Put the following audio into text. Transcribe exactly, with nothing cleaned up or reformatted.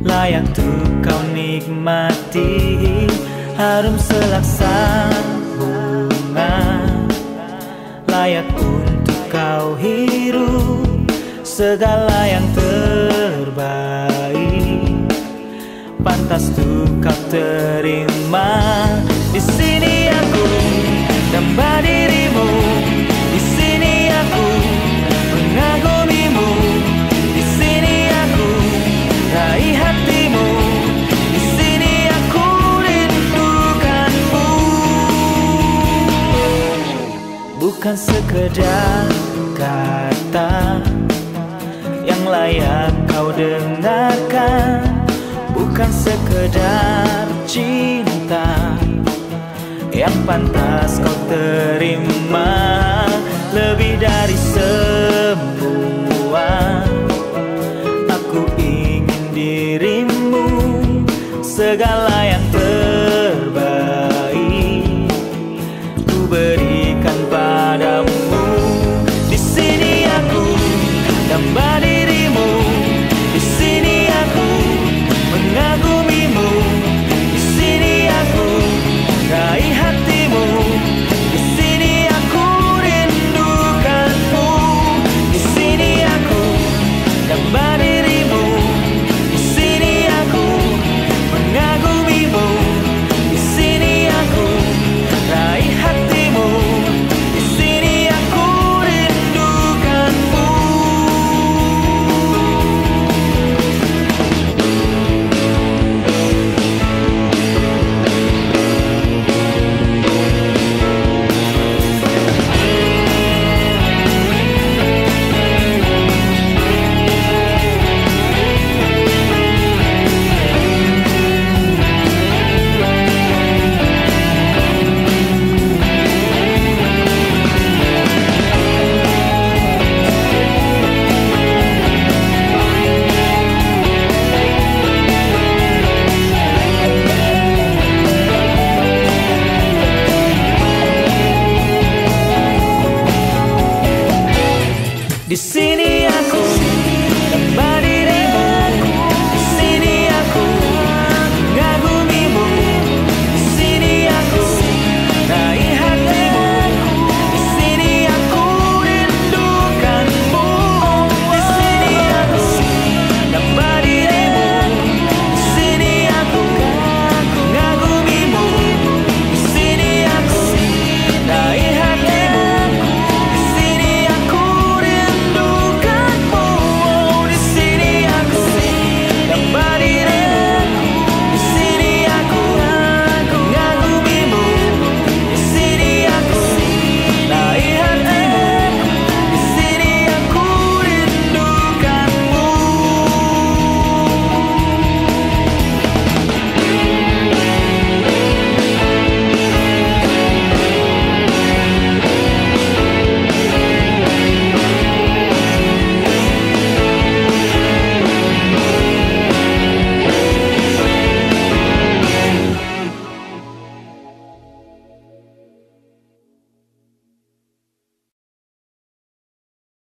layak tuh kau nikmati, harum selaksa bunga, layak untuk kau hirup segala yang terbaik, pantas tuh kau terima. Di sini aku tambah dirimu, di sini aku mengagumimu, di sini aku raih hatimu, di sini aku rindukanmu. Bukan sekedar kata yang layak kau dengarkan, bukan sekedar cinta yang pantas kau terima. Lebih dari semua, aku ingin dirimu, segala